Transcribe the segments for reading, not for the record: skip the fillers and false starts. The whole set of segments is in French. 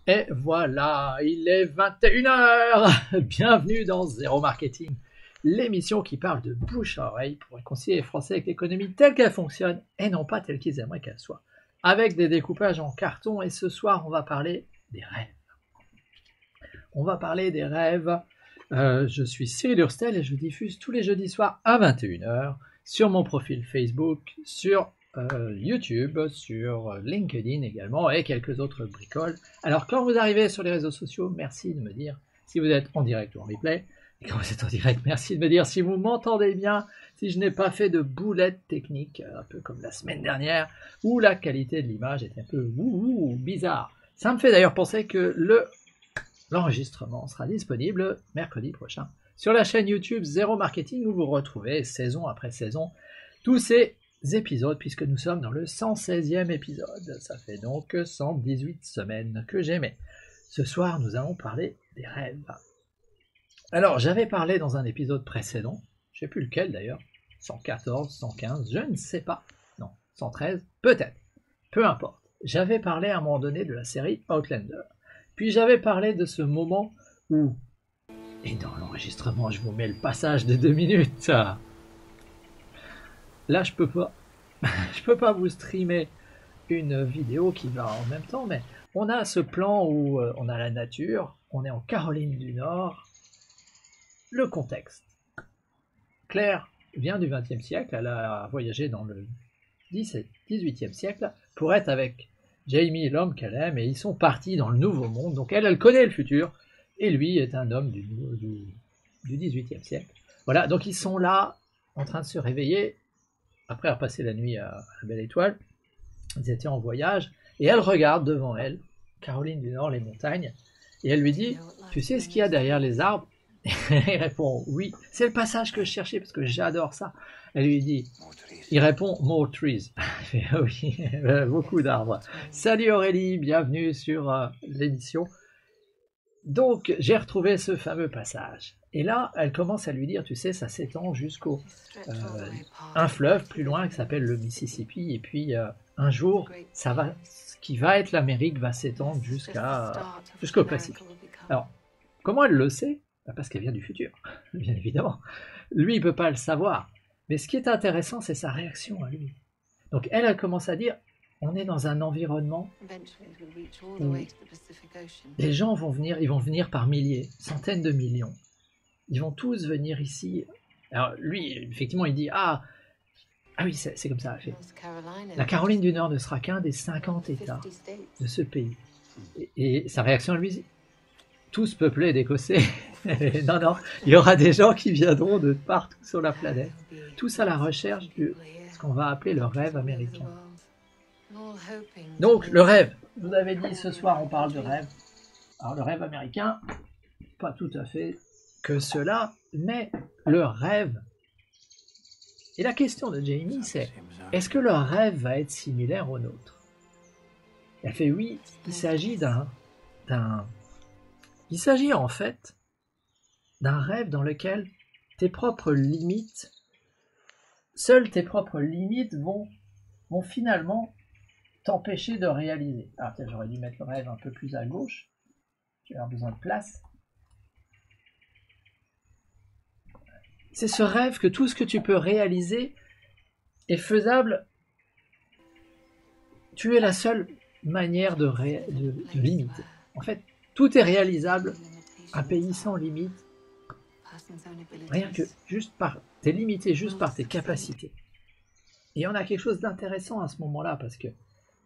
Et voilà, il est 21 h. Bienvenue dans Zéro Marketing, l'émission qui parle de bouche à oreille pour réconcilier les Français avec l'économie telle qu'elle fonctionne et non pas telle qu'ils aimeraient qu'elle soit, avec des découpages en carton. Et ce soir, on va parler des rêves. Je suis Cyril Hurstel et je diffuse tous les jeudis soirs à 21 h sur mon profil Facebook, sur YouTube, sur LinkedIn également et quelques autres bricoles. Alors quand vous arrivez sur les réseaux sociaux, merci de me dire si vous êtes en direct ou en replay. Et quand vous êtes en direct, merci de me dire si vous m'entendez bien, si je n'ai pas fait de boulettes techniques, un peu comme la semaine dernière, où la qualité de l'image est un peu bizarre. Ça me fait d'ailleurs penser que l'enregistrement sera disponible mercredi prochain sur la chaîne YouTube Zéro Marketing, où vous retrouvez saison après saison tous ces épisodes, puisque nous sommes dans le 116e épisode. Ça fait donc 118 semaines que j'aimais. Ce soir, nous allons parler des rêves. Alors, j'avais parlé dans un épisode précédent, je ne sais plus lequel d'ailleurs, 114, 115, je ne sais pas, non, 113, peut-être, peu importe. J'avais parlé à un moment donné de la série Outlander. Puis j'avais parlé de ce moment où, et dans l'enregistrement, je vous mets le passage de 2 minutes. Là, je peux pas vous streamer une vidéo qui va en même temps, mais on a ce plan où on a la nature, on est en Caroline du Nord. Le contexte. Claire vient du XXe siècle, elle a voyagé dans le XVIIIe siècle pour être avec Jamie, l'homme qu'elle aime, et ils sont partis dans le Nouveau Monde. Donc elle connaît le futur, et lui est un homme du XVIIIe siècle. Voilà, donc ils sont là, en train de se réveiller, après avoir passé la nuit à la Belle Étoile. Ils étaient en voyage, et elle regarde devant elle, Caroline du Nord, les montagnes, et elle lui dit, tu sais ce qu'il y a derrière les arbres? Il répond, oui, c'est le passage que je cherchais, parce que j'adore ça. Elle lui dit, il répond, more trees. Oui, beaucoup d'arbres. Salut Aurélie, bienvenue sur l'émission. Donc, j'ai retrouvé ce fameux passage. Et là, elle commence à lui dire, tu sais, ça s'étend jusqu'au un fleuve plus loin qui s'appelle le Mississippi. Et puis, un jour, ce qui va être l'Amérique va s'étendre jusqu'au Pacifique. Alors, comment elle le sait? Parce qu'elle vient du futur, bien évidemment. Lui, il ne peut pas le savoir. Mais ce qui est intéressant, c'est sa réaction à lui. Donc, elle commence à dire, on est dans un environnement où les gens vont venir par milliers, centaines de millions. Ils vont tous venir ici. Alors, lui, effectivement, il dit, ah oui, c'est comme ça. La Caroline du Nord ne sera qu'un des 50 États de ce pays. Et sa réaction à lui, tous peuplés d'Écossais. Non, il y aura des gens qui viendront de partout sur la planète, tous à la recherche de ce qu'on va appeler le rêve américain. Donc, le rêve, je vous avais dit, ce soir on parle de rêve. Alors, le rêve américain, pas tout à fait que cela, mais le rêve. Et la question de Jamie, c'est, est-ce que le rêve va être similaire au nôtre? Elle fait oui, il s'agit il s'agit en fait d'un rêve dans lequel seules tes propres limites vont finalement t'empêcher de réaliser. Alors peut-être j'aurais dû mettre le rêve un peu plus à gauche, j'ai besoin de place. C'est ce rêve que tout ce que tu peux réaliser est faisable. Tu es la seule manière de limiter. En fait, tout est réalisable, un pays sans limite, rien que t'es limité juste par tes capacités. Et on a quelque chose d'intéressant à ce moment-là, parce que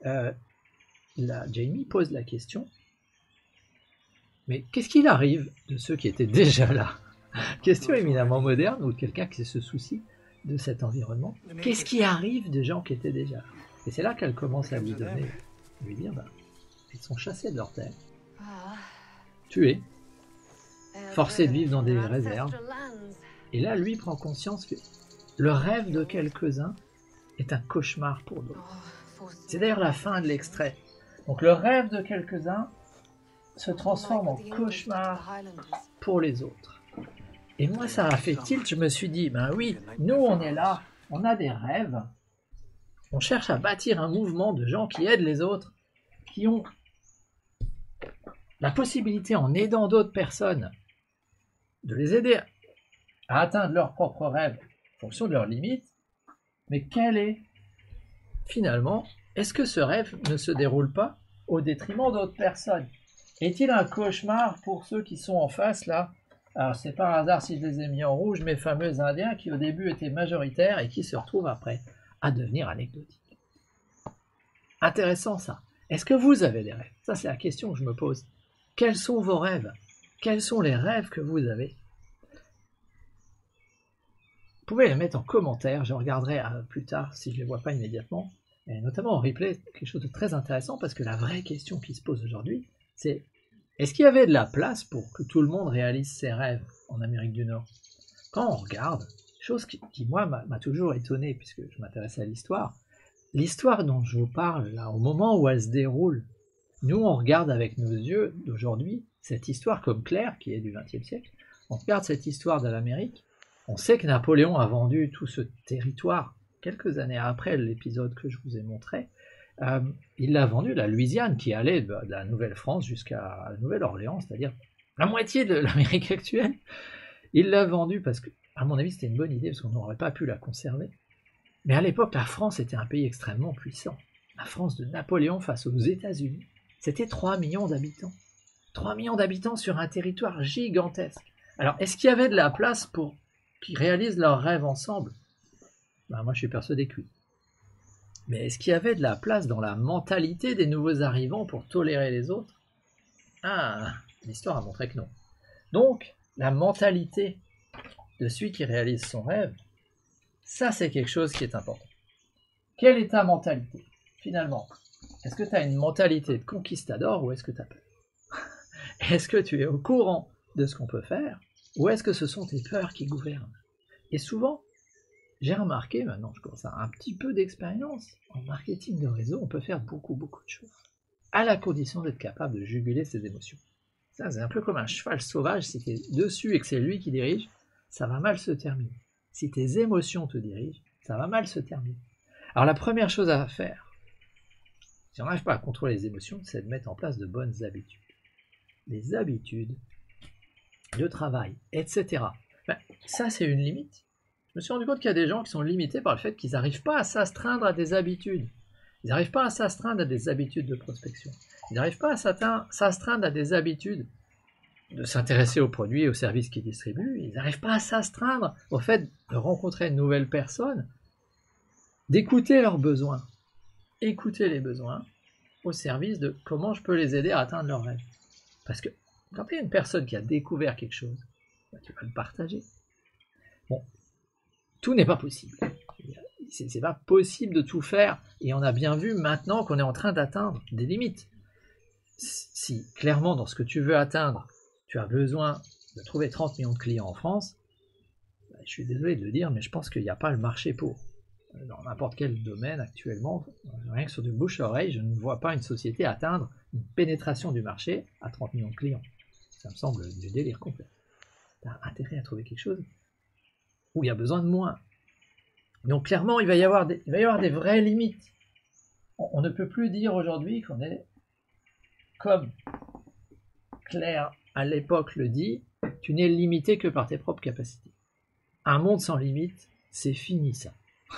Jamie pose la question, mais qu'est-ce qu'il arrive de ceux qui étaient déjà là? Question éminemment moderne, ou de quelqu'un qui se soucie de cet environnement. Qu'est-ce qui arrive de gens qui étaient déjà là? Et c'est là qu'elle commence à lui dire, ils sont chassés de leur terre, tués, forcés de vivre dans des réserves. Et là, lui prend conscience que le rêve de quelques-uns est un cauchemar pour d'autres. C'est d'ailleurs la fin de l'extrait. Donc le rêve de quelques-uns se transforme en cauchemar pour les autres. Et moi, ça a fait tilt, je me suis dit, ben oui, nous on est là, on a des rêves, on cherche à bâtir un mouvement de gens qui aident les autres, qui ont la possibilité en aidant d'autres personnes de les aider à atteindre leurs propres rêves en fonction de leurs limites, mais quel est finalement, est-ce que ce rêve ne se déroule pas au détriment d'autres personnes? Est-il un cauchemar pour ceux qui sont en face là? Alors c'est par hasard si je les ai mis en rouge, mes fameux Indiens qui au début étaient majoritaires et qui se retrouvent après à devenir anecdotiques. Intéressant ça. Est-ce que vous avez des rêves? Ça c'est la question que je me pose. Quels sont vos rêves? Quels sont les rêves que vous avez? Vous pouvez les mettre en commentaire, je regarderai plus tard si je ne les vois pas immédiatement. Et notamment en replay, quelque chose de très intéressant parce que la vraie question qui se pose aujourd'hui, c'est est-ce qu'il y avait de la place pour que tout le monde réalise ses rêves en Amérique du Nord? Quand on regarde, chose qui moi m'a toujours étonné puisque je m'intéresse à l'histoire dont je vous parle là, au moment où elle se déroule, nous on regarde avec nos yeux d'aujourd'hui cette histoire comme Claire qui est du XXe siècle, on regarde cette histoire de l'Amérique, on sait que Napoléon a vendu tout ce territoire quelques années après l'épisode que je vous ai montré. Il l'a vendu, la Louisiane, qui allait de la Nouvelle-France jusqu'à la Nouvelle-Orléans, c'est-à-dire la moitié de l'Amérique actuelle. Il l'a vendu parce que, à mon avis, c'était une bonne idée, parce qu'on n'aurait pas pu la conserver. Mais à l'époque, la France était un pays extrêmement puissant. La France de Napoléon face aux États-Unis, c'était 3 millions d'habitants. 3 millions d'habitants sur un territoire gigantesque. Alors, est-ce qu'il y avait de la place pour qu'ils réalisent leurs rêves ensemble? Moi, je suis persuadé que oui. Mais est-ce qu'il y avait de la place dans la mentalité des nouveaux arrivants pour tolérer les autres? L'histoire a montré que non. Donc, la mentalité de celui qui réalise son rêve, ça c'est quelque chose qui est important. Quelle est ta mentalité, finalement? Est-ce que tu as une mentalité de conquistador ou est-ce que tu as peur? Est-ce que tu es au courant de ce qu'on peut faire ou est-ce que ce sont tes peurs qui gouvernent? Et souvent, j'ai remarqué, maintenant je commence à avoir un petit peu d'expérience, en marketing de réseau, on peut faire beaucoup de choses, à la condition d'être capable de juguler ses émotions. Ça, c'est un peu comme un cheval sauvage, si tu es dessus et que c'est lui qui dirige, ça va mal se terminer. Si tes émotions te dirigent, ça va mal se terminer. Alors la première chose à faire, si on n'arrive pas à contrôler les émotions, c'est de mettre en place de bonnes habitudes. Les habitudes de travail, etc. Ça, c'est une limite. Je me suis rendu compte qu'il y a des gens qui sont limités par le fait qu'ils n'arrivent pas à s'astreindre à des habitudes. Ils n'arrivent pas à s'astreindre à des habitudes de prospection. Ils n'arrivent pas à s'astreindre à des habitudes de s'intéresser aux produits et aux services qu'ils distribuent. Ils n'arrivent pas à s'astreindre au fait de rencontrer une nouvelle personne, d'écouter leurs besoins. Écouter les besoins au service de comment je peux les aider à atteindre leurs rêves. Parce que quand il y a une personne qui a découvert quelque chose, tu vas le partager. Bon, tout n'est pas possible. C'est pas possible de tout faire. Et on a bien vu maintenant qu'on est en train d'atteindre des limites. Si clairement dans ce que tu veux atteindre, tu as besoin de trouver 30 millions de clients en France, je suis désolé de le dire, mais je pense qu'il n'y a pas le marché pour. Dans n'importe quel domaine actuellement, rien que sur du bouche-oreille, je ne vois pas une société atteindre une pénétration du marché à 30 millions de clients. Ça me semble du délire complet. Tu as intérêt à trouver quelque chose où il y a besoin de moins. Donc clairement, il va y avoir des vraies limites. On ne peut plus dire aujourd'hui qu'on est, comme Claire à l'époque le dit, tu n'es limité que par tes propres capacités. Un monde sans limite, c'est fini ça.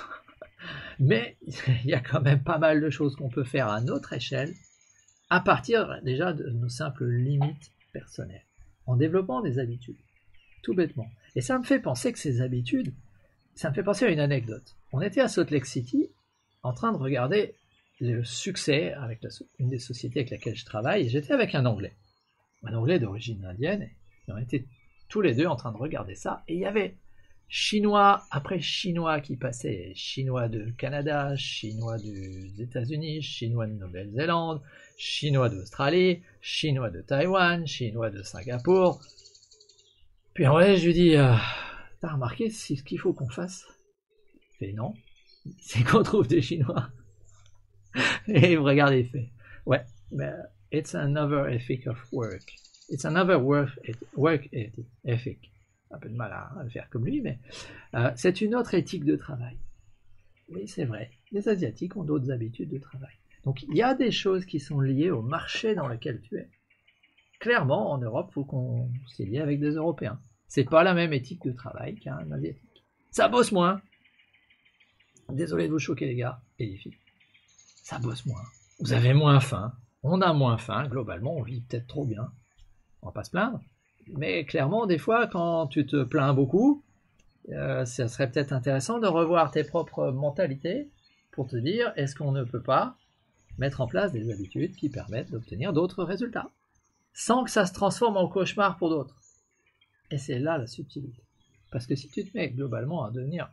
Mais il y a quand même pas mal de choses qu'on peut faire à notre échelle, à partir déjà de nos simples limites personnelles, en développant des habitudes, tout bêtement. Et ça me fait penser que ces habitudes, ça me fait penser à une anecdote. On était à Salt Lake City, en train de regarder le succès avec une des sociétés avec laquelle je travaille, et j'étais avec un Anglais d'origine indienne, et on était tous les deux en train de regarder ça, et il y avait Chinois après Chinois qui passaient, Chinois de Canada, Chinois des États-Unis, Chinois de Nouvelle-Zélande, Chinois d'Australie, Chinois de Taïwan, Chinois de Singapour. Puis en vrai, je lui dis, t'as remarqué ce qu'il faut qu'on fasse? Il fait non, c'est qu'on trouve des Chinois. Et il me regarde et il fait, ouais, mais it's another ethic of work. It's another work ethic. Un peu de mal à le faire comme lui, mais c'est une autre éthique de travail. Oui, c'est vrai. Les Asiatiques ont d'autres habitudes de travail. Donc, il y a des choses qui sont liées au marché dans lequel tu es. clairement, en Europe, il faut qu'on s'y lie avec des Européens. C'est pas la même éthique de travail qu'un Asiatique. Ça bosse moins. Désolé de vous choquer les gars et les filles. Ça bosse moins. Vous avez moins faim. On a moins faim. Globalement, on vit peut-être trop bien. On va pas se plaindre. Mais clairement, des fois, quand tu te plains beaucoup, ça serait peut-être intéressant de revoir tes propres mentalités pour te dire, est-ce qu'on ne peut pas mettre en place des habitudes qui permettent d'obtenir d'autres résultats, sans que ça se transforme en cauchemar pour d'autres. Et c'est là la subtilité. Parce que si tu te mets globalement à devenir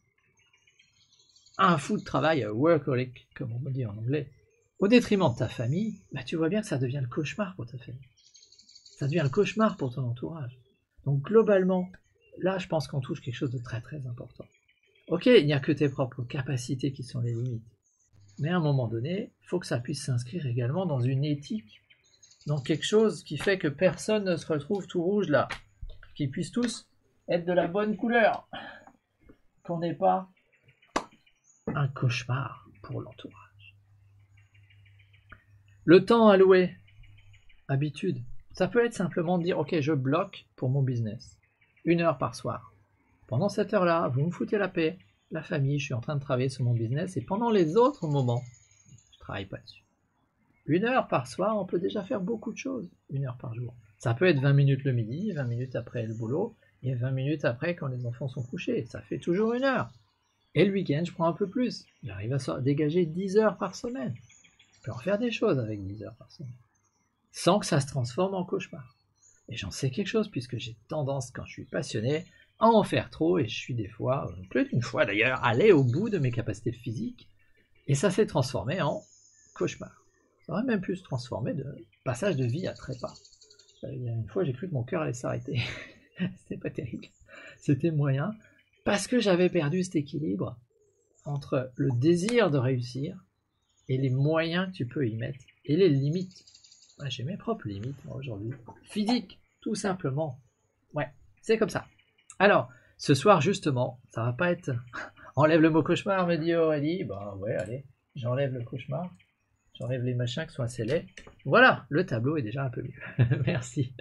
un fou de travail, un workaholic, comme on dit en anglais, au détriment de ta famille, bah tu vois bien que ça devient le cauchemar pour ta famille. Ça devient le cauchemar pour ton entourage. Donc globalement, là je pense qu'on touche quelque chose de très très important. Ok, il n'y a que tes propres capacités qui sont les limites. Mais à un moment donné, il faut que ça puisse s'inscrire également dans une éthique, dans quelque chose qui fait que personne ne se retrouve tout rouge là, qu'ils puissent tous être de la bonne couleur, qu'on n'ait pas un cauchemar pour l'entourage. Le temps alloué, habitude, ça peut être simplement de dire ok, je bloque pour mon business 1 heure par soir. Pendant cette heure-là, vous me foutez la paix, la famille, je suis en train de travailler sur mon business et pendant les autres moments, je ne travaille pas dessus. 1 heure par soir, on peut déjà faire beaucoup de choses, 1 heure par jour. Ça peut être 20 minutes le midi, 20 minutes après le boulot et 20 minutes après quand les enfants sont couchés. Ça fait toujours 1 heure. Et le week-end, je prends un peu plus. J'arrive à dégager 10 heures par semaine. Je peux en faire des choses avec 10 heures par semaine. Sans que ça se transforme en cauchemar. Et j'en sais quelque chose puisque j'ai tendance, quand je suis passionné, à en faire trop et je suis des fois, plus d'une fois d'ailleurs, allé au bout de mes capacités physiques et ça s'est transformé en cauchemar. Ça aurait même pu se transformer de passage de vie à trépas. Il y a une fois, j'ai cru que mon cœur allait s'arrêter. C'était pas terrible. C'était moyen parce que j'avais perdu cet équilibre entre le désir de réussir et les moyens que tu peux y mettre et les limites. Ouais, j'ai mes propres limites moi aujourd'hui. Physique, tout simplement. Ouais, c'est comme ça. Alors, ce soir justement, ça va pas être enlève le mot cauchemar, me dit Aurélie. Bah ouais, allez, j'enlève le cauchemar. J'enlève les machins qui sont assez laids. Voilà, le tableau est déjà un peu mieux. Merci.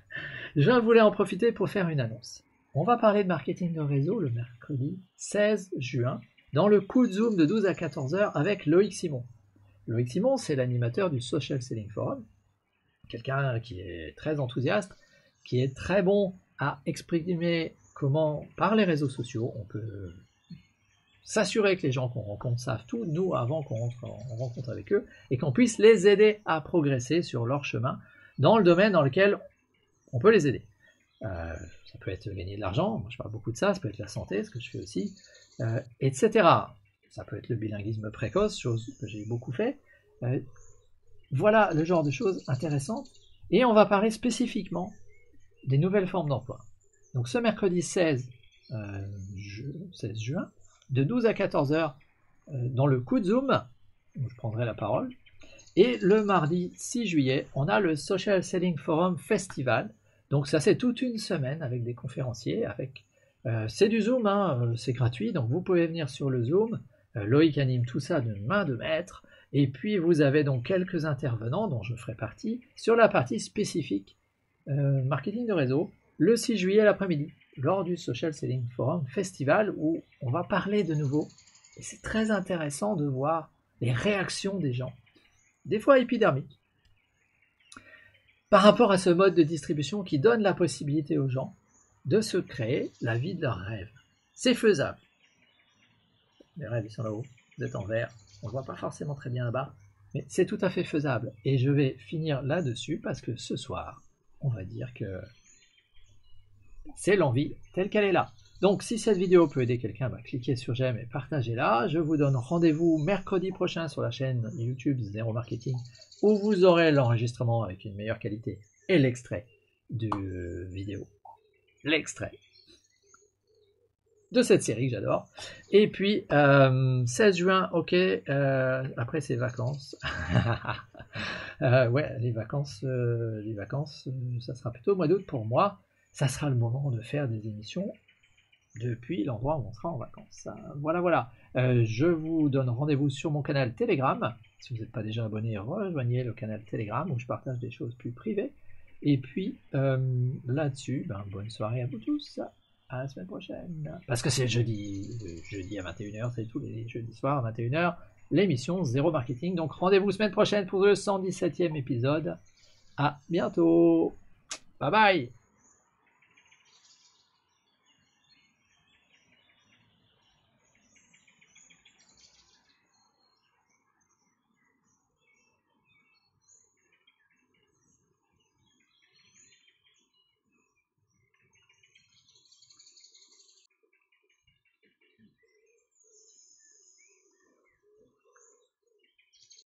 Je voulais en profiter pour faire une annonce. On va parler de marketing de réseau le mercredi 16 juin dans le coup de Zoom de 12 à 14 heures avec Loïc Simon. Loïc Simon, c'est l'animateur du Social Selling Forum, quelqu'un qui est très enthousiaste, qui est très bon à exprimer comment, par les réseaux sociaux, on peut s'assurer que les gens qu'on rencontre savent tout, nous, avant qu'on rencontre avec eux, et qu'on puisse les aider à progresser sur leur chemin dans le domaine dans lequel on peut les aider. Ça peut être gagner de l'argent, moi je parle beaucoup de ça peut être la santé, ce que je fais aussi, etc. Ça peut être le bilinguisme précoce, chose que j'ai beaucoup fait. Voilà le genre de choses intéressantes. Et on va parler spécifiquement des nouvelles formes d'emploi. Donc ce mercredi 16 juin, de 12 à 14 heures, dans le coup de Zoom, où je prendrai la parole. Et le mardi 6 juillet, on a le Social Selling Forum Festival. Donc ça c'est toute une semaine avec des conférenciers, c'est du Zoom, hein, c'est gratuit, donc vous pouvez venir sur le Zoom. Loïc anime tout ça de main de maître. Et puis vous avez donc quelques intervenants dont je ferai partie sur la partie spécifique marketing de réseau le 6 juillet l'après-midi lors du Social Selling Forum Festival où on va parler de nouveau. Et c'est très intéressant de voir les réactions des gens, des fois épidermiques, par rapport à ce mode de distribution qui donne la possibilité aux gens de se créer la vie de leurs rêves. C'est faisable. Les rêves, ils sont là-haut, vous êtes en vert, on ne voit pas forcément très bien là-bas, mais c'est tout à fait faisable. Et je vais finir là-dessus parce que ce soir, on va dire que c'est l'envie telle qu'elle est là. Donc si cette vidéo peut aider quelqu'un, cliquez sur j'aime et partagez-la. Je vous donne rendez-vous mercredi prochain sur la chaîne YouTube Zero Marketing où vous aurez l'enregistrement avec une meilleure qualité et l'extrait de vidéo. L'extrait de cette série que j'adore. Et puis 16 juin, ok, après c'est vacances. Ouais, les vacances, ça sera plutôt au mois d'août pour moi. Ça sera le moment de faire des émissions depuis l'endroit où on sera en vacances. Voilà. Je vous donne rendez-vous sur mon canal Telegram. Si vous n'êtes pas déjà abonné, rejoignez le canal Telegram où je partage des choses plus privées. Et puis là-dessus, bonne soirée à vous tous. À la semaine prochaine. Parce que c'est jeudi à 21h, c'est tous les jeudis soirs à 21h, l'émission Zéro Marketing. Donc rendez-vous semaine prochaine pour le 117e épisode. À bientôt. Bye bye.